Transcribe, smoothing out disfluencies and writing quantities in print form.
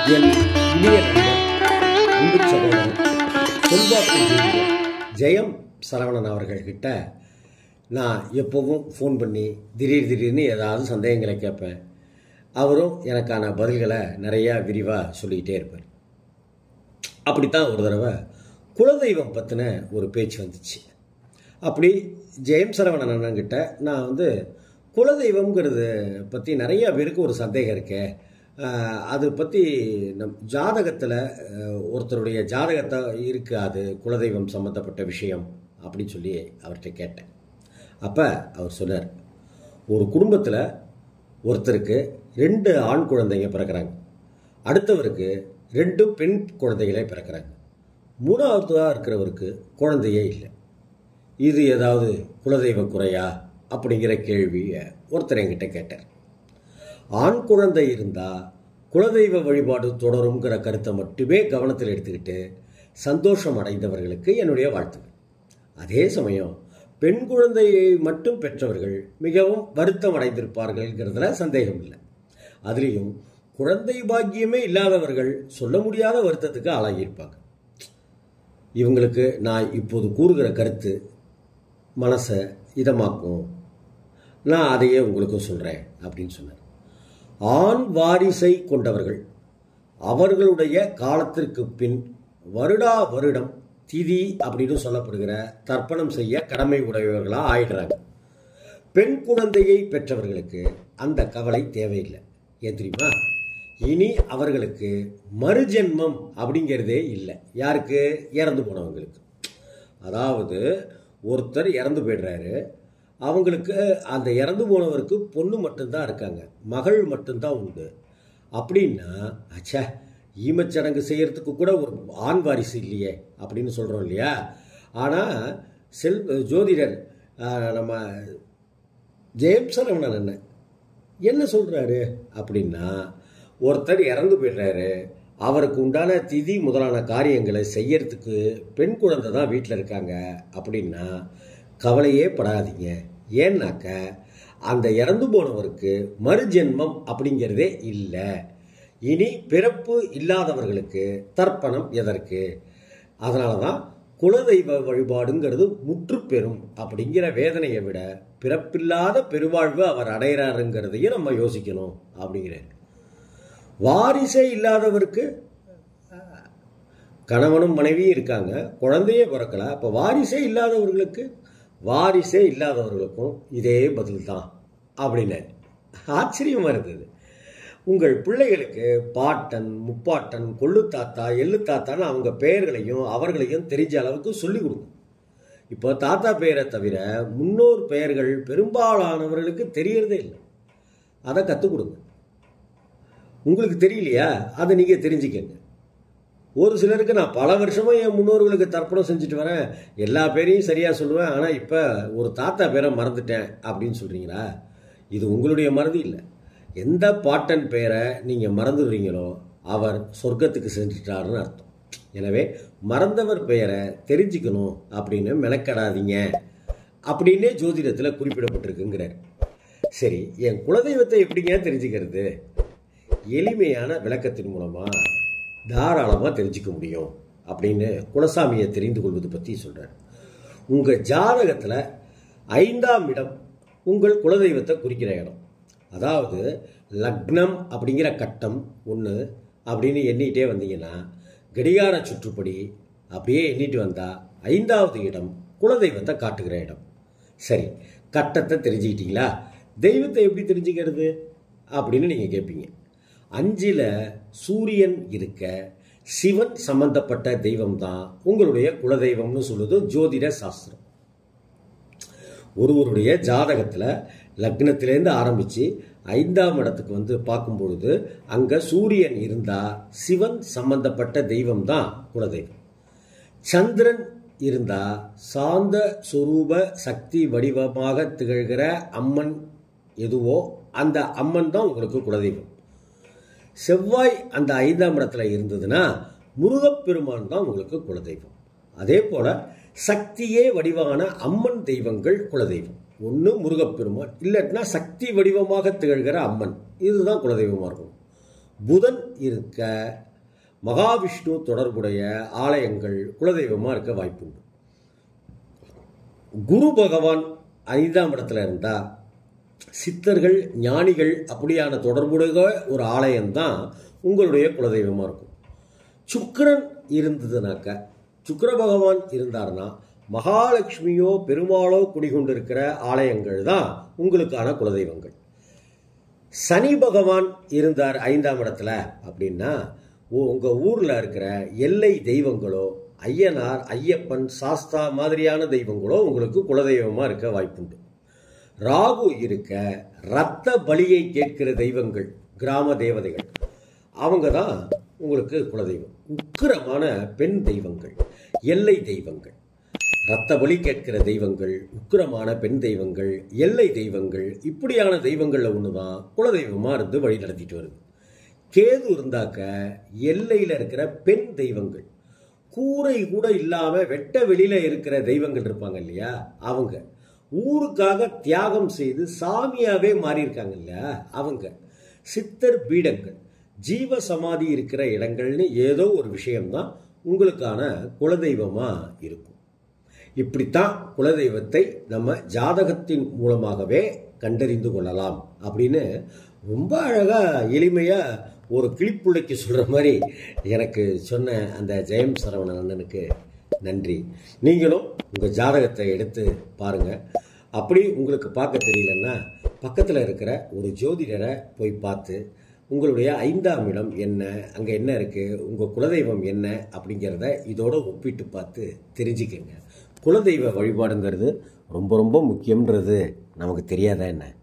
என் இனிய நண்பர், அன்பு சகோதரர், செல்வாக்கு ஜோதிடர் ஜெயம் சரவணன் அவர்கள்கிட்ட நான் எப்போவும் ஃபோன் பண்ணி திடீர்னு ஏதாவது சந்தேகங்களை கேட்பேன். அவரும் எனக்கான பதில்களை நிறையா விரிவாக சொல்லிக்கிட்டே இருப்பார். அப்படித்தான் ஒரு தடவை குலதெய்வம் பற்றின ஒரு பேச்சு வந்துச்சு. அப்படி ஜெயம் சரவணன் அண்ணன்கிட்ட நான் குலதெய்வம்ங்கிறது பற்றி நிறையா பேருக்கு ஒரு சந்தேகம் இருக்கே, அது பற்றி ஜாதகத்தில் ஒருத்தருடைய ஜாதகத்தை இருக்குது, அது குலதெய்வம் சம்மந்தப்பட்ட விஷயம் அப்படின்னு சொல்லி அவர்கிட்ட கேட்டேன். அப்போ அவர் சொன்னார், ஒரு குடும்பத்தில் ஒருத்தருக்கு 2 ஆண் குழந்தைங்க பிறக்கிறாங்க, அடுத்தவருக்கு 2 பெண் குழந்தைகளே பிறக்கிறாங்க, 3ஆவதாக இருக்கிறவருக்கு குழந்தையே இல்லை. இது ஏதாவது குலதெய்வ குறையா அப்படிங்கிற கேள்வியை ஒருத்தர் என்கிட்ட கேட்டார். ஆண் குழந்தை இருந்தால் குலதெய்வ வழிபாடு தொடருங்கிற கருத்தை மட்டுமே கவனத்தில் எடுத்துக்கிட்டு சந்தோஷம் அடைந்தவர்களுக்கு என்னுடைய வாழ்த்துக்கள். அதே சமயம் பெண் குழந்தையை மட்டும் பெற்றவர்கள் மிகவும் வருத்தம் அடைந்திருப்பார்கள்ங்கிறதுல சந்தேகம் இல்லை. அதுலேயும் குழந்தை பாக்கியமே இல்லாதவர்கள் சொல்ல முடியாத வருத்தத்துக்கு ஆளாகியிருப்பாங்க. இவங்களுக்கு நான் இப்போது கூறுகிற கருத்து மனசை இதமாக்கும், நான் அதையே உங்களுக்கு சொல்கிறேன் அப்படின்னு சொன்னார். ஆண் வாரிசை கொண்டவர்கள் அவர்களுடைய காலத்திற்கு பின் வருடா வருடம் திதி அப்படின்னு சொல்லப்படுகிற தர்ப்பணம் செய்ய கடமை உடையவர்களாக ஆயிடுறாங்க. பெண் குழந்தையை பெற்றவர்களுக்கு அந்த கவலை தேவையில்லை. ஏன் தெரியுமா? இனி அவர்களுக்கு மறுஜென்மம் அப்படிங்கிறதே இல்லை. யாருக்கு? இறந்து போனவங்களுக்கு. அதாவது ஒருத்தர் இறந்து போய்டுறாரு, அவங்களுக்கு அந்த இறந்து போனவருக்கு பொண்ணு மட்டும்தான் இருக்காங்க, மகள் மட்டும்தான் உண்டு. அப்படின்னா அச்சா, ஈமச்சடங்கு செய்யறதுக்கு கூட ஒரு ஆண் வாரிசு இல்லையே அப்படின்னு சொல்கிறோம் இல்லையா? ஆனால் ஜோதிடர் நம்ம ஜெயம் சரவணன் என்ன சொல்கிறாரு அப்படின்னா, ஒருத்தர் இறந்து போய்டுறாரு, அவருக்கு உண்டான திதி முதலான காரியங்களை செய்யறதுக்கு பெண் குழந்தை தான் வீட்டில் இருக்காங்க அப்படின்னா கவலையே படாதீங்க. ஏன்னாக்க அந்த இறந்து போனவருக்கு மறுஜென்மம் அப்படிங்கிறதே இல்லை. இனி பிறப்பு இல்லாதவர்களுக்கு தர்ப்பணம் எதற்கு? அதனால தான் குலதெய்வ வழிபாடுங்கிறது முற்றுப்பெறும் அப்படிங்கிற வேதனையை விட பிறப்பில்லாத பெருவாழ்வு அவர் அடைகிறாருங்கிறதையும் நம்ம யோசிக்கணும் அப்படிங்கிறார். வாரிசே இல்லாதவருக்கு கணவனும் மனைவியும் இருக்காங்க, குழந்தையே பிறக்கல, அப்போ வாரிசே இல்லாதவர்களுக்கும் இதே பதில் தான் அப்படின்னாரு. ஆச்சரியமாக இருந்தது. உங்கள் பிள்ளைகளுக்கு பாட்டன், முப்பாட்டன், கொள்ளு தாத்தா, எள்ளு தாத்தான்னு அவங்க பெயர்களையும் அவர்களையும் தெரிஞ்ச அளவுக்கு சொல்லிக் கொடுங்க. இப்போ தாத்தா பெயரை தவிர முன்னோர் பெயர்கள் பெரும்பாலானவர்களுக்கு தெரியறதே இல்லை. அதை கற்றுக் கொடுங்க. உங்களுக்கு தெரியலையா? அதை நீங்கள் தெரிஞ்சுக்கங்க. ஒரு சிலருக்கு நான் பல வருஷமாக என் முன்னோர்களுக்கு தர்ப்பணம் செஞ்சுட்டு வரேன், எல்லா பேரையும் சரியாக சொல்லுவேன், ஆனால் இப்போ ஒரு தாத்தா பேரை மறந்துட்டேன் அப்படின்னு சொல்கிறீங்களா? இது உங்களுடைய மறதி இல்லை. எந்த பாட்டன் பெயரை நீங்கள் மறந்துடுறீங்களோ அவர் சொர்க்கத்துக்கு சென்றுட்டாருன்னு அர்த்தம். எனவே மறந்தவர் பெயரை தெரிஞ்சுக்கணும் அப்படின்னு மெனக்கடாதீங்க அப்படின்னே ஜோதிடத்தில் குறிப்பிடப்பட்டிருக்குங்கிறார். சரி, என் குலதெய்வத்தை எப்படிங்க தெரிஞ்சுக்கிறது? எளிமையான விளக்கத்தின் மூலமாக தாராளமாக தெரிஞ்சுக்க முடியும் அப்படின்னு குலசாமியை தெரிந்து கொள்வது பற்றி சொல்கிறார். உங்கள் ஜாதகத்தில் 5ஆம் இடம் உங்கள் குலதெய்வத்தை குறிக்கிற இடம். அதாவது லக்னம் அப்படிங்கிற கட்டம் 1 அப்படின்னு எண்ணிகிட்டே வந்தீங்கன்னா கடிகார சுற்றுப்படி அப்படியே எண்ணிட்டு வந்தால் 5ஆவது இடம் குலதெய்வத்தை காட்டுகிற இடம். சரி, கட்டத்தை தெரிஞ்சுக்கிட்டீங்களா? தெய்வத்தை எப்படி தெரிஞ்சுக்கிறது அப்படின்னு நீங்கள் கேட்பீங்க. 5ல் சூரியன் இருக்க சிவன் சம்பந்தப்பட்ட தெய்வம் தான் உங்களுடைய குலதெய்வம்னு சொல்லுது ஜோதிட சாஸ்திரம். ஒருவருடைய ஜாதகத்தில் லக்னத்திலேருந்து ஆரம்பித்து 5ஆம் இடத்துக்கு பார்க்கும் பொழுது அங்கே சூரியன் இருந்தால் சிவன் சம்பந்தப்பட்ட தெய்வம் தான் குலதெய்வம். சந்திரன் இருந்தால் சாந்த சுரூப சக்தி வடிவமாக திகழ்கிற அம்மன் எதுவோ அந்த அம்மன் தான் உங்களுக்கு குலதெய்வம். செவ்வாய் அந்த 5ஆம் இடத்துல இருந்ததுன்னா முருகப்பெருமான் தான் உங்களுக்கு குலதெய்வம். அதே போல சக்தியே வடிவான அம்மன் தெய்வங்கள் குலதெய்வம். ஒன்று முருகப்பெருமான், இல்லைன்னா சக்தி வடிவமாக திகழ்கிற அம்மன், இதுதான் குலதெய்வமாக இருக்கும். புதன் இருக்க மகாவிஷ்ணு தொடர்புடைய ஆலயங்கள் குலதெய்வமாக இருக்க வாய்ப்புண்டு. குரு பகவான் 5ஆம் இடத்துல இருந்தால் சித்தர்கள் ஞானிகள் அப்படியான தொடர்புடைய ஒரு ஆலயம்தான் உங்களுடைய குலதெய்வமாக இருக்கும். சுக்கிரன் இருந்ததுனாக்க, சுக்கிர பகவான் இருந்தார்னா மகாலட்சுமியோ பெருமாளோ குடிகொண்டிருக்கிற ஆலயங்கள் தான் உங்களுக்கான குலதெய்வங்கள். சனி பகவான் இருந்தார் 5ஆம் இடத்துல அப்படின்னா உங்கள் ஊரில் இருக்கிற எல்லை தெய்வங்களோ ஐயனார் ஐயப்பன் சாஸ்தா மாதிரியான தெய்வங்களோ உங்களுக்கு குலதெய்வமாக இருக்க வாய்ப்புண்டு. ராகு இருக்க இரத்த பலியை கேட்கிற தெய்வங்கள் கிராம தேவதைகள் அவங்க தான் உங்களுக்கு குலதெய்வம். உக்கிரமான பெண் தெய்வங்கள் எல்லை தெய்வங்கள், இரத்த பலி கேட்கிற தெய்வங்கள், உக்கிரமான பெண் தெய்வங்கள், எல்லை தெய்வங்கள், இப்படியான தெய்வங்களில் ஒன்று தான் குலதெய்வமாக இருந்து வழி நடத்திட்டு வருது. கேது இருந்தாக்க எல்லையில் இருக்கிற பெண் தெய்வங்கள், கூரை கூட இல்லாமல் வெட்ட வெளியில் இருக்கிற தெய்வங்கள் இருப்பாங்க இல்லையா, அவங்க ஊருக்காக தியாகம் செய்து சாமியாகவே மாறியிருக்காங்க இல்லையா, அவங்க சித்தர் பீடங்கள், ஜீவ சமாதி இருக்கிற இடங்கள்னு ஏதோ ஒரு விஷயம்தான் உங்களுக்கான குலதெய்வமாக இருக்கும். இப்படித்தான் குலதெய்வத்தை நம்ம ஜாதகத்தின் மூலமாகவே கண்டறிந்து கொள்ளலாம் அப்படின்னு ரொம்ப அழகாக எளிமையாக ஒரு கிளிப்புள்ளைக்கு சொல்கிற மாதிரி எனக்கு சொன்ன அந்த ஜெயம் சரவணன் அண்ணனுக்கு நன்றி. நீங்களும் உங்கள் ஜாதகத்தை எடுத்து பாருங்கள். அப்படி உங்களுக்கு பார்க்க தெரியலன்னா பக்கத்தில் இருக்கிற ஒரு ஜோதிடரை போய் பார்த்து உங்களுடைய 5ஆம் இடம் என்ன, அங்கே என்ன இருக்குது, உங்கள் குலதெய்வம் என்ன அப்படிங்கிறத இதோடு ஒப்பிட்டு பார்த்து தெரிஞ்சுக்கங்க. குலதெய்வ வழிபாடுங்கிறது ரொம்ப ரொம்ப முக்கியன்றது நமக்கு தெரியாதா என்ன?